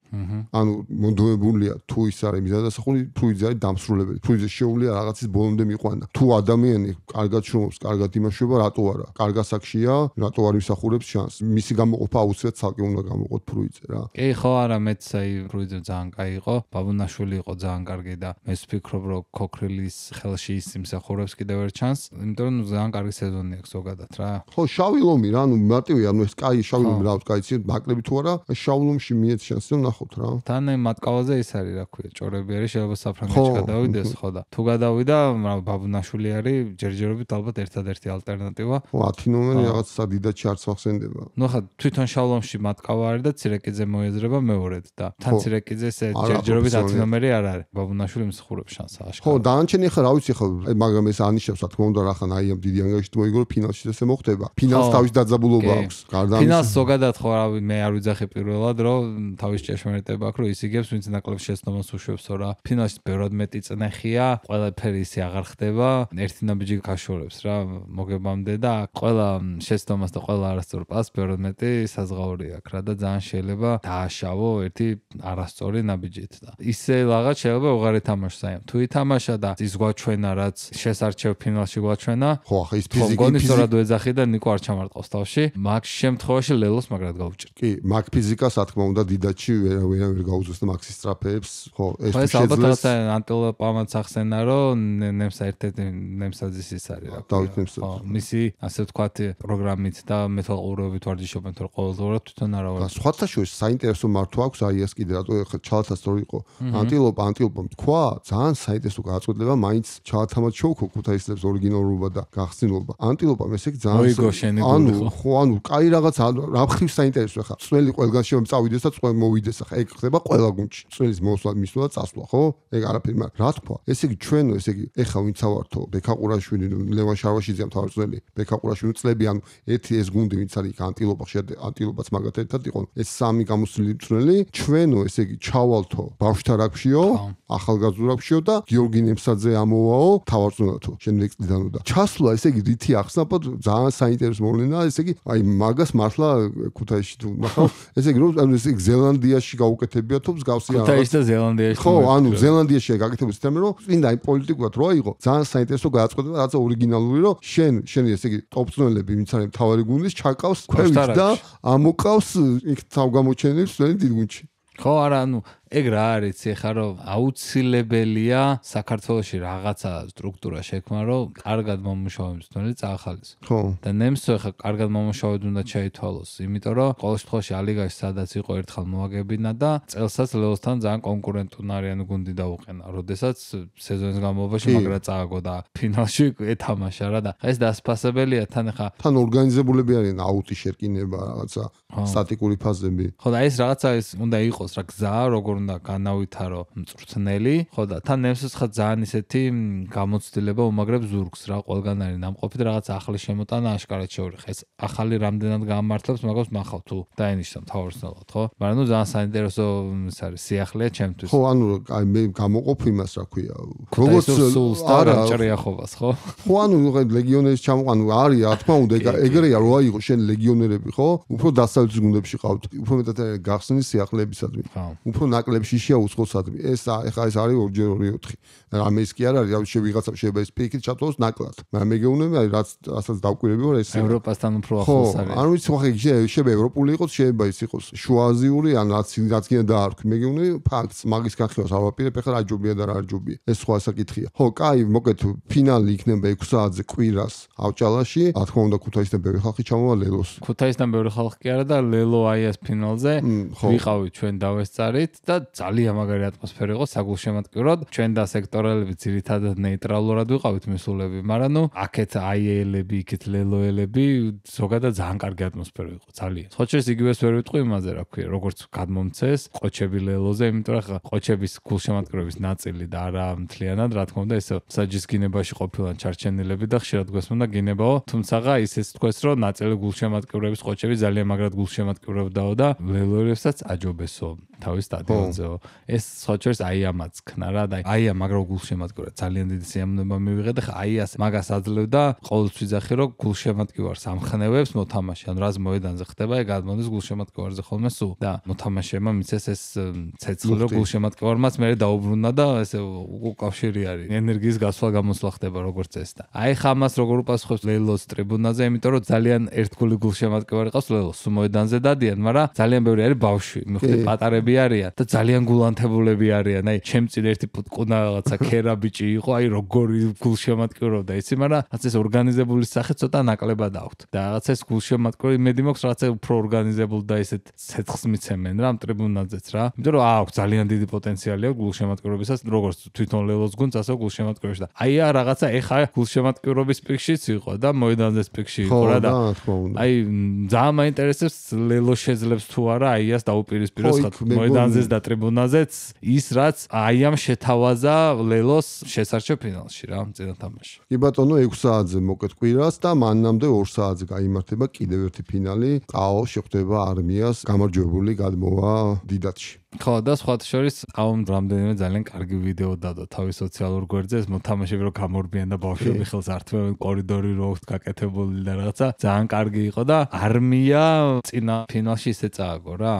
ანუ მონდომებულია თუ ის არის მიზანდასახული, თუ ის არის დამსრულებელი, თუ ის შეუძლია რაღაცის ბოლომდე მიყვანა. თუ ადამიანი კარგად შრომობს, კარგად იმაშვება, რატო არა? კარგ ასაკშია, რატო არ იმსახურებს ჩანს? მისი გამოყოფა აუცილებლად ცალკე უნდა გამოყოთ ფრუიძე რა. კი, ხო, არა, მეც აი ფრუიძე ძალიან კაი იყო, ბაბუნაშვილი იყო ძალიან კარგი და მეც ვფიქრობ, რომ ქოქრილის ხელში ის იმსახურებს კიდევ ერთ ჩანს, იმიტომ რომ ძალიან კარგი სეზონი აქვს ზოგადად რა. ხო, შავი ლომი რა, მარტივია, ეს კაი შავი ლომი რა, კაიცი, მაკლები თუ არა, შავ ლომში მიეც შანსი რომ ნახოთ რა. თან მატკავაზე ის არის, რა ქვია, ჭორები არის, შეიძლება საფრანგეთში გადავიდეს, ხო და თუ გადავიდა, ბაბუნაშვილი არის ჯერჯერობით ალბათ ერთადერთი ალტერნატივა. ხო, 10 ნომერი რაღაც სადიდად არც მახსენდება. ნუ ხა თვითონ შავ ლომში მატკავა არის და ცირეკიძე მოეძრება მეორედ და თან ცირეკიძე ესე ჯერჯერობით 10 ნომერი არ არის. ბაბუნაშვილი მსახურებს შანსს აშკარად. ხო, დაანჩენი ხა რა ვიცი ხა, მაგრამ ეს ანიშნავს, რა თქმა უნდა, რახან აი ამ დიდი ანგარიშით მოიგო, ფინალში ესე მოხდება. ფინალს თავის დაძაბულობა აქვს. ფინალს ზოგადად ხო რავი მე არ ვიძახი პირველად, რომ თავის ჭეშმარიტება აქვს, რომ ის იგებს, ვინც ნაკლებს შეცდომას უშვებსო რა. ფინალში ბევრად მეტი წნეხია, ყველაფერი ისე აღარ ხდება, ერთი ნაბიჯი გაშორებს რა მოგებამდე და ყველა შეცდომას და ყველა არასწორ პასს ბევრად მეტი საზღაური აქვს რა და ძალიან შეიძლება დააშავო ერთი არასწორი ნაბიჯით და ისე რაღაც შეიძლება უღარ ითამაშოს აი თუ ითამაშა და ის გვაჩვენა რაც შესარჩევ ფინალში გვაჩვენა ხო ახლა ის ფიზიკი გონისორად ვეძახი და ნიკო არ ჩამარტყავს თავში მაგ შემთხვევაში ლელოს მაგრად გავუჭირ კი მაგ ფიზიკას რა თქმა უნდა დიდაჩი ვერ გაუძოს და მაქსის სტრაფეებს ხო ეს ეს ალბათ რაღაც ანტილოპამაც ახსენა რომ ნემსა ერთ-ერთი ნემსაძის ის არის რა ხო მისი ასე ვთქვათ პროგრამით და მეთვალყურეობით ვარჯიშობენ თორე ყოველდღურად თვითონ არა ვარ სხვათა შორის საინტერესო მართვა აქვს აი ეს კიდე რატო ხა ჩალათას რო იყო ანტილოპა თქვა ძალიან საინტერესო გააწყოდება მაინც ჩალათამაც შოუქო ქუთაისლებს ორიგინალურობა და გახსნილობა ანტილოპა ესე იგი ძალიან ანუ ხო ანუ კაი რაღაც რა ხრივ საინტერესო ხა წველი ყველგან შემწავიდეს და წველი მოვიდეს ხა ეგ ხდება ყველა გუნდში წველის მოსვლა მისვლა და წასვლა ხო ეგ არაფერი მაგრამ რა თქვა ესე იგი ჩვენო ესე იგი ეხა ვინც ავართო ბექაყურაშვილი ლევან შარვაშიძე მთავარწველი ბექაყურაშვილი წლები ანუ ერთი ეს გუნდი ვინც არის ანტილოპა ანტილოპაც მაგათ ერთად იყო ეს სამი გამოსვლილი წველი ჩვენო ესე იგი ჩავალთო ბავშვთა რაგბშიო ახალგაზრდა რაგბშიო და გიორგი ნემსაძე ამოვაო მთავარწველათო შემდეგ წლიდან და ჩასვლა ესე იგი რითი ახსნაპად ძალიან საინტერესო მოვლენაა ესე იგი აი მაგას მართლა ქუთაისში თუ ნახავ ესე იგი რომ ანუ ესე იგი ზელანდიაში გაუკეთებია თუ მსგავსი არა ქუთაისში და ზელანდიაში ხო ანუ ზელანდიაში გაკეთებული სისტემა რომ წინ და აი პოლიტიკურად რო აიღო ძალიან საინტერესო გააწყოდება რაღაცა ორიგინალური რომ შენი ესე იგი ტოპ წვენლები ვინც არის მთავარი გუნდის ჩაკავს ქვევით და ამოყავს იქ თავგამოჩენილს ძველი დიდ გუნდში ხო არა ანუ ეგ რა არის ეხა რომ აუცილებელია საქართველოში რაღაცა სტრუქტურა შექმნა რომ კარგად მომუშავების თვალე წაახალისო ხო და ნემსო ეხა კარგად მომუშავედ უნდა ჩაითვალოს იმიტომ რომ ყოველ შემთხვევაში ალიგაში სადაც იყო ერთხელ მოაგებინა და წელსაც ლეოსთან ძალიან კონკურენტუნარიანი გუნდი დაუყენა როდესაც სეზონის განმავლობაში მაგრა წააგო და ფინალში ეთამაშა რა და ეს დასფასებელია თან ეხა თან ორგანიზებულები არიან აუტი შერკინება რაღაცა სტატიკური ფაზები ხო და ეს რაღაცა ეს უნდა იყოს რა გზა როგორ უნდა განავითარო მწვრთნელი, ხო და თან ნემსს ხა ძალიან ისეთი გამოცდილება უმაგრებს ზურგს რა, ყველგან არის ნამყოფი და რაღაც ახალი შემოტანა აშკარად შეურიხ. ეს ახალი რამდენად გამართლებს მაგას ნახავ თუ დაინიშნა მთავარსნელად, ხო? მაგრამ ნუ ძალიან საინტერესო ის არის სიახლეა ჩემთვის. ხო, ანუ აი მე გამოყოფ იმას რა ქვია. როგორც არა ჭრიახობას, ხო? ხო, ანუ ლეგიონერის ჩამოყანა არის, რა თქმა უნდა, ეგრეა რო აიღო შენ ლეგიონერები, ხო? უფრო დასავლეთის გუნდებში ყავთ. უფრო მეტად გახსნის სიახლეებისადმი. უფრო ნაკლებში შეაუწყოსადმი. ეს ეხა ეს არის 2-2-4. რამე ის კი არ არის, რა ვიღაცა შეიძლება ეს პიკით ჩათვალოს ნაკლად. მაგრამ მე გეუბნები, აი რასაც დავკვირები ვარ ეს ევროპასთან უფრო ახლოს არის. ანუ ვიცი ხო შეიძლება ევროპული იყოს, შეიძლება ის იყოს შუააზიური, ან რაც გინდა დაარქვი. მე გეუბნები ფაქტს, მაგის განხილვას არ ვაპირებ, ეხლა რა ჯობია და რა არ ჯობია. ეს სხვა საკითხია. ხო, კაი, მოკეთ ფინალი იქნება 6 საათზე კვირას ავჭალაში. რა თქმა უნდა ქუთაისთან ბევრი ხალხი ჩამოვა ლელოს. ქუთაისთან ბევრი ხალხი კი არა და ლელო აი ეს ფინალზე ვიყავით ჩვენ დავესწარით და ძალიან მაგარი ატმოსფერო იყო საგულშემატკივრად. ჩვენ და სექტორელები ძირითადად ნეიტრალურად ვიყავით მისულები, მაგრამ ნუ აქეთ აიელები, იქით ლელოელები ზოგადად ძალიან კარგი ატმოსფერო იყო, ძალიან. ხოჩეს იგივეს ვერ ვიტყვი იმაზე, რა ქვია, როგორც გადმომცეს ყოჩები ლელოზე, იმიტომ რომ ხა ყოჩების გულშემატკივრების ნაწილი და არა მთლიანად, რა თქმა უნდა, ეს საჯის გინებაში ყოფილან ჩარჩენილები და ხშირად გვესმოდა გინებაო, თუმცა ისეც თქვეს, რომ ნაწილი გულშემატკივრების ყოჩები ძალიან მაგრად გულშემატკივრებდაო და ლელოელებსაც აჯობესო თავის სტადიონზე. გონძო. ეს სხვაჩვენს აიამაც ქნა რა და აია მაგრამ გულშემატკივრად ძალიან დიდი სიამოვნება მივიღე და ხა აიას მაგას აძლევდა ყოველთვის ვიძახი რომ გულშემატკივარს ამხნევებს მოთამაშე ან რას მოედანზე ხდება ეგ admonis გულშემატკივარზე ხოლმე სულ და მოთამაშეებმა მიცეს ეს ცეცხლი რომ გულშემატკივარმაც მე დაუბრუნდა და ესე უკავშირი არის ენერგიის გასვლა გამოსვლა ხდება როგორც ეს და აი ხა ამას როგორ უპასუხებს ლელოს ტრიბუნაზე იმიტომ რომ ძალიან ერთგული გულშემატკივარი ყავს ლელოს მოედანზე დადიან მაგრამ ძალიან ბევრი არის ბავშვი მიხდი პატარები არიან და ძალიან გულანთებულები არიან აი ჩემწინ ერთი პუტკუნა რაღაცა ქერა ბიჭი იყო აი როგორი გულშემატკივრობდა იცი მაგრამ რაც ეს ორგანიზებული სახე ცოტა ნაკლებად აქვთ და რაღაც ეს გულშემატკივარი მედი მაქვს რაღაცა უფრო ორგანიზებული და ესეთ ცეცხლს მიცემენ რა ტრიბუნაზეც რა იმიტომ რომ აქვს ძალიან დიდი პოტენციალი აქვს გულშემატკივრობისას როგორც თვითონ ლელოს გუნდს ასე გულშემატკივრებში და აი რაღაცა ეხა გულშემატკივრობის პიკშიც იყო და მოედანზე პიკში იყო რა და აი ძალიან მაინტერესებს ლელო შეძლებს თუ არა აიას დაუპირისპიროს მოედანზეც და ტრიბუნაზეც ის რაც აიამ შეთავაზა ლელოს შესარჩევ ფინალში რა წინა თამაში. კი ბატონო 6 საათზე მოკეთ კვირას და მანამდე 2 საათზე გაიმართება კიდევ ერთი ფინალი. აო შეხვდება არმიას გამარჯვებული გადმოვა დიდათში. ხო და სხვათა შორის აომ რამდენიმე ძალიან კარგი ვიდეო დადო თავის სოციალურ გვერდზე ეს მოთამაშეები რომ გამორბიან და ბავშვები ხელს ართმევენ კორიდორი რო აქვს გაკეთებული და რაღაცა ძალიან კარგი იყო და არმია წინა ფინალში ისე წააგო რა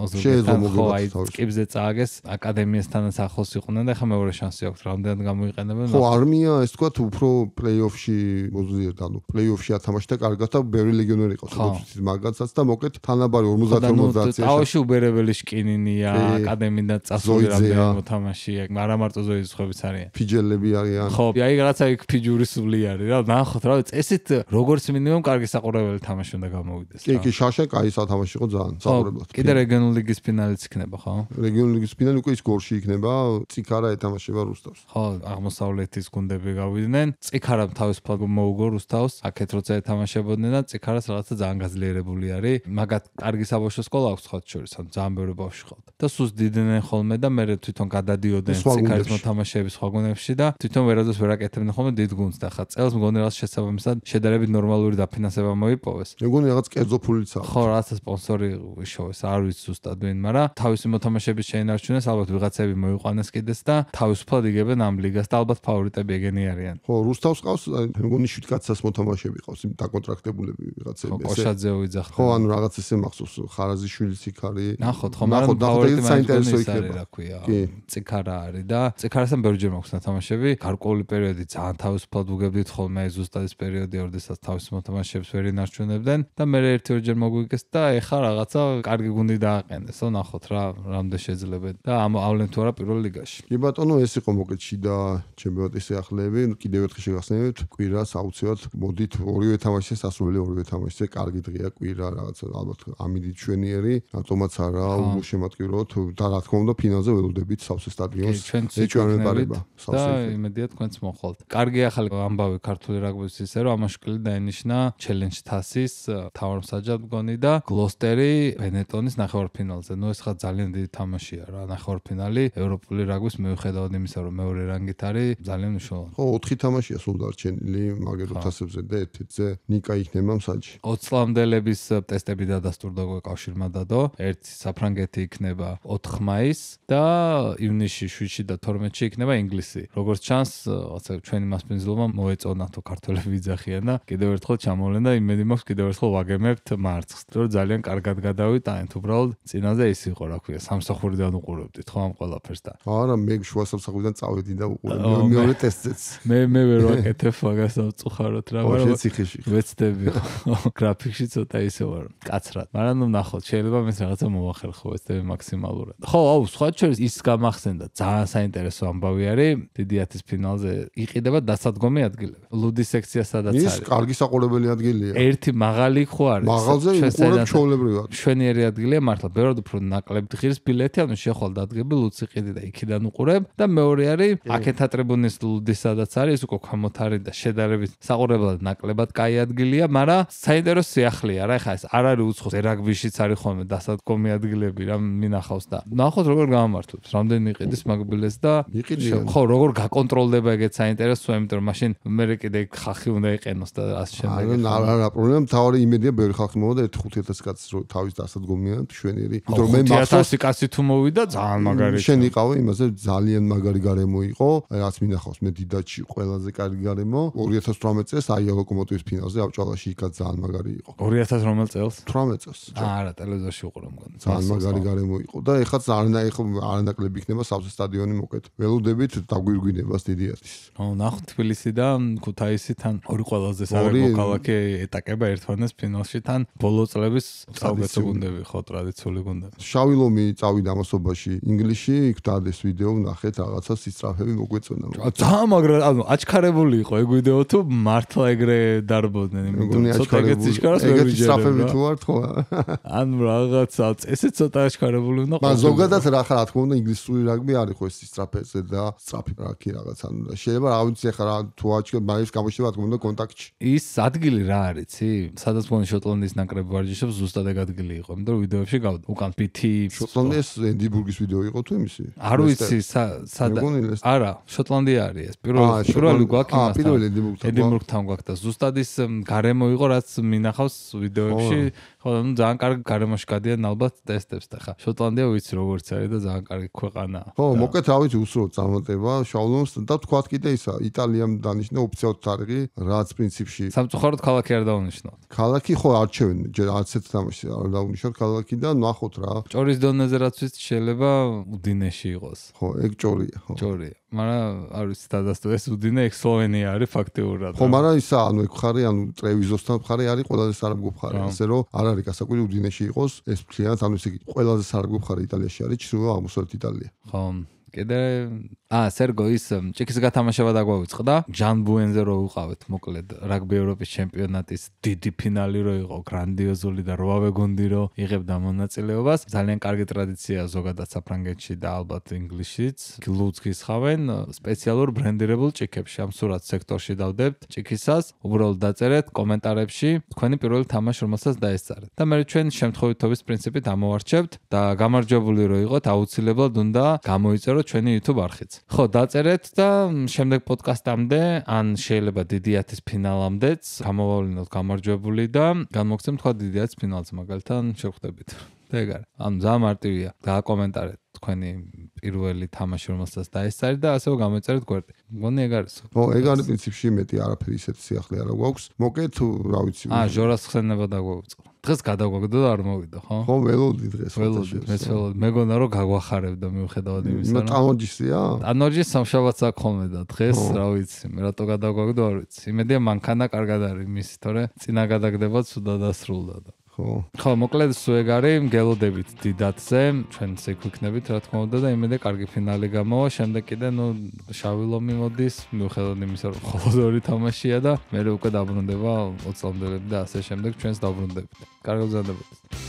ხო აი ტკიბზე წააგეს აკადემიასთანაც ახლოს იყვნენ და ხა მეორე შანსი აქვს რამდენად გამოიყენებენ ხო არმია ეს თქვა უფრო პლეიოფში მოზიეთ ანუ პლეიოფში ათამაშდა კარგად და ბევრი ლეგიონერი ყავს როგორც მაგაცაც და მოკეთ თანაბარი 50-50 აოში უბერებელი შკინინია აკადემიიდან წასული რამდენი მოთამაშე აქვს არა მარტო ზოის ხვებიც არიან ფიჯელები არიან ხო აი რაღაცა იქ ფიჯური სული არის რა ნახოთ რა წესით როგორც მინიმუმ კარგი საყურებელი თამაში უნდა გამოვიდეს რა კი შაშა კაი სათამაში იყო ძალიან საყურებლად კიდე რეგიონული ლიგის ფინალიც იქნება ხო რეგიონული ლიგის ფინალი უკვე ის გორში იქნება წიქარა ეთამაშება რუსთავს ხო აღმოსავლეთის გუნდები გავიდნენ წიქარამ თავისუფლად მოუგო რუსთავს აქეთ როცა ეთამაშებოდნენ და წიქარას რაღაცა ძალიან გაძლიერებული არის მაგათ კარგი საბავშვო სკოლა აქვს ხოთ შორის ან ძალიან ბევრი ბავშვი ყავთ და სულს დიდნენ ხოლმე და მე თვითონ გადადიოდნენ ციკარის მოთამაშეების სხვა გუნდებში და თვითონ ვერადოს ვერ აკეთებდნენ ხოლმე დიდ გუნდს და ხა წელს მგონი რაღაც შესაბამისად შედარებით ნორმალური დაფინანსება მოიპოვეს. მეგონი რაღაც კერძო ფულიც აქვს. ხო, რაღაცა სპონსორი იშოვეს, არ ვიცი ზუსტად ვინ, მაგრამ თავისი მოთამაშეების შეინარჩუნეს, ალბათ ვიღაცები მოიყვანეს კიდეც და თავისუფლად იგებენ ამ ლიგას და ალბათ ფავორიტები ეგენი არიან. ხო, რუსთავს ყავს, მეგონი 7 კაცას მოთამაშეები ყავს, იმ დაკონტრაქტებულები ვიღაცები ესე. ხო, კოშაძეო იძახდა. ხო, ანუ რაღაც ესე მახსოვს, ხარაზიშვილიც იქ არის. ნახოთ, ხო, მაგრამ ფავორიტი საინტერესო იქნება. რა ქვია, წიქარა არის და წიქარასთან ბევრჯერ მაქვს ნათამაშები, გარკვეული პერიოდი ძალიან თავისუფლად უგებდით ხოლმე ზუსტად ეს პერიოდი, როდესაც თავის მოთამაშეებს ვერ ინარჩუნებდნენ და მე ერთ-ერთჯერ მოგვიგეს და ეხა რაღაცა კარგი გუნდი დააყენეს, ხო, ნახოთ რა, რამდენ შეძლებენ და ავლენ თუ არა პირველ ლიგაში. კი ბატონო, ეს იყო მოკეთში და ჩემპიონატის ახლები, კიდევ ერთხელ შეგახსენებთ, კვირას აუცილებლად მოდით ორივე თამაშზე სასურველი ორივე თამაშზე კარგი დღეა კვირა რაღაცა ალბათ ამიდით ჩვენიერი, რატომაც არა უშემატკივროთ და რა თქმა უნდა ფინალზე ველოდებით სავსე სტადიონს. ეჩვენენ პარიბა. და იმედია თქვენც მოხვალთ. კარგი ახალი ამბავი ქართული რაგბის ისე რომ ამაშკილი დაინიშნა ჩელენჯ თასის თავმსაჯად მგონი და გლოსტერი ბენეტონის ნახევარფინალზე. ნუ ეს ხა ძალიან დიდი თამაშია რა, ნახევარფინალი ევროპული რაგბის მიუხედავად იმისა რომ მეორე რანგით არის ძალიან მნიშვნელოვანი. ხო, 4 თამაშია სულ დარჩენილი მაგერულ თასებზე და ერთ-ერთზე ნიკა იქნება მსაჯი. 20 წლამდელების ტესტები დადასტურდა კავშირმა დადო. ერთი საფრანგეთი იქნება 4 მაისს და ივნისში 7-ში და 12-ში იქნება ინგლისი. როგორც ჩანს, ასე ჩვენი მასპინძლობა მოეწონა თუ ქართველები ვიძახიან და კიდევ ერთხელ ჩამოვლენ და იმედი მაქვს კიდევ ერთხელ ვაგემებთ მარცხს. რომ ძალიან კარგად გადავიტანეთ, უბრალოდ წინაზე ის იყო, რა ქვია, სამსახურიდან უყურებდით ხო ამ ყველაფერს და. არა, მე შუა სამსახურიდან წავედი და უყურებდი მეორე ტესტზეც. მე ვერ ვაკეთებ მაგას წუხაროთ რა, მაგრამ ვეცდები. გრაფიკში ცოტა ისე ვარ, კაცრად. მაგრამ ნუ ნახოთ, შეიძლება მის რაღაცა მოვახერხო, ვეცდები მაქსიმალურად. ხო, აუ, სხვა შორის ის გამახსენდა, ძალიან საინტერესო ამბავი არის, დიდი ათის ფინალზე იყიდება დასადგომი ადგილები. ლუდის სექცია სადაც არის. ის კარგი საყურებელი ადგილია. ერთი მაღალი ხო არის. მაღალზე უყურებ ჩვეულებრივად. შვენიერი ადგილია მართლა, ბევრად უფრო ნაკლები ღირს ბილეთი, ანუ შეხვალ დადგები ლუდს იყიდი და იქიდან უყურებ და მეორე არის აქეთ ატრიბუნის ლუდის სადაც არის, უკვე ქვემოთ არის და შედარებით საყურებლად ნაკლებად კაი ადგილია, მაგრამ საინტერესო სიახლეა რა, ხა ეს არ არის უცხო რაგბიშიც არის ხოლმე დასადგომი ადგილები, რა მინახავს ეკენოს და ნახოთ როგორ გამართლებს, რამდენი იყიდის მაგბილეს და იყიდიან. ხო, როგორ გაკონტროლდება ეგეც საინტერესოა, იმიტომ რომ მაშინ მე კიდე ხალხი უნდა იყენოს და ასე შემდეგ. არა, პრობლემა თავი იმედია ბევრი ხალხი მოვა და 5-5000 კაცს რო თავის დასადგომია მშვენიერი. იმიტომ რომ მე მახსოვს 500 კაცი თუ მოვიდა ძალიან მაგარი. შენ იყავი იმაზე ძალიან მაგარი გარემო იყო, რაც მინახავს მე დიდაჩი ყველაზე კარგი გარემო 2018 წელს აი ლოკომოტივის ფინალზე ავჭალაში იქაც ძალიან მაგარი იყო. 2000 რომელ წელს? 18 წელს. არა, ტელევიზორში უყურე მგონი. ძალიან მაგარი გარემო იყო და ეხაც არანაკლები იქნება სავსე სტადიონი მოკეთ. ველოდებით დაგვირგვინებას დიდი არის. ნახოთ თბილისი და ქუთაისი თან ორი ყველაზე საერთო ქალაქი ეტაკება ერთმანეთს ფინალში თან ბოლო წლების საუკეთესო გუნდები ხო ტრადიციული გუნდები. შავი ლომი წავიდა ამასობაში ინგლისში, იქ დადეს ვიდეო ვნახეთ რაღაცა სისწრაფები მოგვეწონა. ძალიან მაგრა, ანუ აჩქარებული იყო ეგ ვიდეო თუ მართლა ეგრე დარბოდნენ, იმიტომ რომ ცოტა ეგეთ სიჩქარას ვერ ვიჯერებ. ეგეთი სისწრაფები თუ არ ხო? ანუ რაღაცა წესით ცოტა აჩქარებული უნდა ყო. ზოგადად რა თქმა უნდა ინგლისური რაგბი არ იყო ეს სისწრაფეზე და სწრაფი პრაკი რაღაც ანუ შეიძლება რა ვიცი ახლა რა თუ აჩქარ მაინც გამოჩნდება თქმა უნდა კონტაქტში. ის ადგილი რა არის, იცი? სადაც მგონი შოტლანდიის ნაკრები ვარჯიშობს, ზუსტად ეგ ადგილი იყო, იმიტომ რომ ვიდეოებში გავდა. უკან პითი შოტლანდიის ენდიბურგის ვიდეო იყო თუ იმისი? არ ვიცი, სადა. არა, შოტლანდია არის ეს. პირველი გვაქვს იმასთან. პირველი ედინბურგთან გვაქვს და ზუსტად ის გარემო იყო, რაც მინახავს ვიდეოებში. ხო, ანუ ძალიან კარგი გარემოში გადიან ალბათ ტესტებს და ხა. შოტლანდია ვიცი როგორც არის და ძალიან კარგი ქვეყანაა. ხო, მოკეთ რა ვიცი უსურო წარმატება შავლომს და თქვათ კიდე ისა იტალიამ დანიშნა ოფიციალურად თარიღი, რაც პრინციპში სამწუხაროდ ქალაქი არ დაუნიშნავთ. ქალაქი ხო არჩევენ, ჯერ არც ერთ თამაშს არ დაუნიშნავთ ქალაქი და ნახოთ რა. ჭორის დონეზე რაც ვიცი შეიძლება უდინეში იყოს. ხო, ეგ ჭორია, ხო. ჭორია. მაგრამ არ ვიცი დადასტურე ეს უდინე ეგ სლოვენია არის ფაქტიურად. ხო, მაგრამ ისა ანუ ეგ ხარი ანუ ტრევიზოსთან ხარი არის ყველაზე სარგო ხარი, ასე რომ არ არის გასაკვირი უდინეში იყოს ეს მთლიანად ანუ ესე იგი ყველაზე სარგო ხარი იტალიაში არის ჩრდილო აღმოსავლეთ იტალია. ხო. კიდე სერგო ის ჭიქის გათამაშება დაგვაუწყდა ჯანბუენზე რო უყავეთ მოკლედ რაგბი ევროპის ჩემპიონატის დიდი ფინალი რო იყო გრანდიოზული და რვავე გუნდი რო იღებდა მონაწილეობას ძალიან კარგი ტრადიციაა ზოგადად საფრანგეთში და ალბათ ინგლისშიც ლუცკის ხავენ სპეციალურ ბრენდირებულ ჭიქებში ამ სურათს სექტორში დავდებთ ჭიქისას უბრალოდ დაწერეთ კომენტარებში თქვენი პირველი თამაში რომელსაც დაესწარეთ და მე ჩვენ შემთხვევითობის პრინციპით ამოვარჩევთ და გამარჯვებული რო იყოთ აუცილებლად უნდა გამოიწეროთ ჩვენი YouTube არხიც. ხო, დაწერეთ და შემდეგ პოდკასტამდე, ან შეიძლება დიდი 10-ის ფინალამდეც გამოვავლინოთ გამარჯვებული და განმოგცემთ თქვა დიდი 10-ის ფინალზე მაგალითად შევხვდებით. და ეგ არის. ანუ ძალიან მარტივია. დააკომენტარეთ თქვენი პირველი თამაში რომელსაც დაესწარეთ და ასევე გამოიწერეთ გვერდი. მგონი ეგ არის. ხო, ეგ არის პრინციპში მეტი არაფერი ისეთი სიახლე არა გვაქვს. მოკეთ რა ვიცი. ჟორას ხსენება დაგვაუწყო. დღეს გადაგვაგდო და არ მოვიდა, ხო? ხო, ველოდი დღეს. ველოდი, მეც ველოდი. მეგონა რომ გაგვახარებდა მიუხედავად იმისა, რომ ტანოჯისია? ტანოჯის სამშაბათს აქ ხოლმე და დღეს რა ვიცი, მე რატო გადაგვაგდო არ ვიცი. იმედია მანქანა კარგად არის მისი, თორე წინა გადაგდება ცუდად დასრულდა და ხო, მოკლედ სულ ეგ არის, მგელოდებით დიდათზე, ჩვენც ეგ ვიქნებით, რა თქმა უნდა და იმედია კარგი ფინალი გამოვა, შემდეგ კიდე შავი ლომი მოდის, მიუხედავად იმისა, რომ მხოლოდ ორი თამაშია და მე უკვე დაბრუნდება 20-ლამდელები და ასე შემდეგ ჩვენს დაბრუნდებით. კარგად გზადებოდეთ.